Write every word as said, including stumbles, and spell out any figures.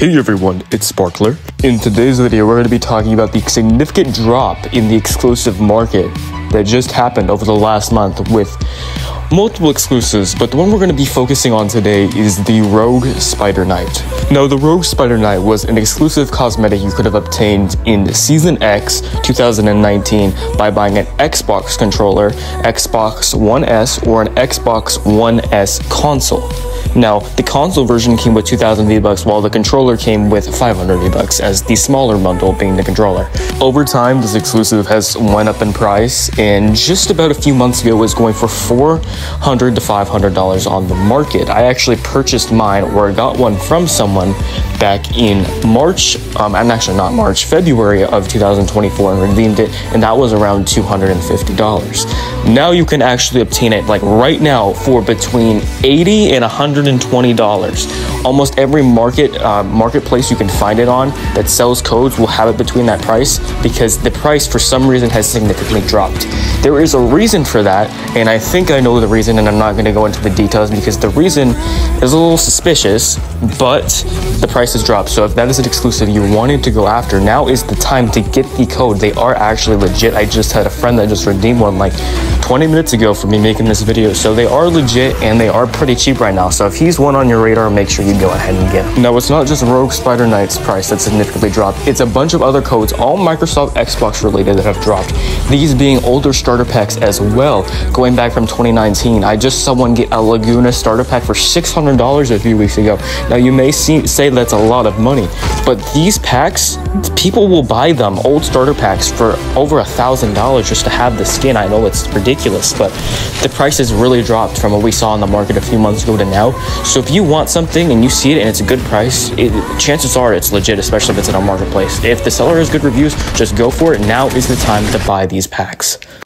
Hey everyone, it's Sparkler. In today's video, we're going to be talking about the significant drop in the exclusive market that just happened over the last month with multiple exclusives, but the one we're going to be focusing on today is the Rogue Spider Knight. Now, the Rogue Spider Knight was an exclusive cosmetic you could have obtained in Season X two thousand nineteen by buying an Xbox controller, Xbox One S, or an Xbox One S console. Now, the console version came with two thousand V-Bucks, while the controller came with five hundred V-Bucks, as the smaller bundle being the controller. Over time, this exclusive has went up in price, and just about a few months ago, it was going for four hundred to five hundred dollars on the market. I actually purchased mine, or I got one from someone back in March, um, and actually not March, February of two thousand twenty-four, and redeemed it, and that was around two hundred fifty dollars. Now you can actually obtain it, like right now, for between eighty and one hundred twenty dollars. Almost every market uh, marketplace you can find it on that sells codes will have it between that price, because the price for some reason has significantly dropped. There is a reason for that, and I think I know the reason, and I'm not going to go into the details because the reason is a little suspicious, but the price has dropped. So if that is an exclusive you wanted to go after, now is the time to get the code. They are actually legit. I just had a friend that just redeemed one like twenty minutes ago for me making this video, so they are legit and they are pretty cheap right now. So if he's one on your radar, make sure you go ahead and get him. Now, it's not just Rogue Spider Knight's price that significantly dropped. It's a bunch of other codes, all Microsoft Xbox related, that have dropped. These being older starter packs as well, going back from twenty nineteen. I just saw someone get a Laguna starter pack for six hundred dollars a few weeks ago. Now, you may see, say that's a lot of money, but these packs, people will buy them, old starter packs, for over a thousand dollars just to have the skin. I know it's ridiculous, but the price has really dropped from what we saw in the market a few months ago to now. So if you want something and you see it and it's a good price, it, chances are it's legit, especially if it's in a marketplace. If the seller has good reviews, just go for it. Now is the time to buy these packs.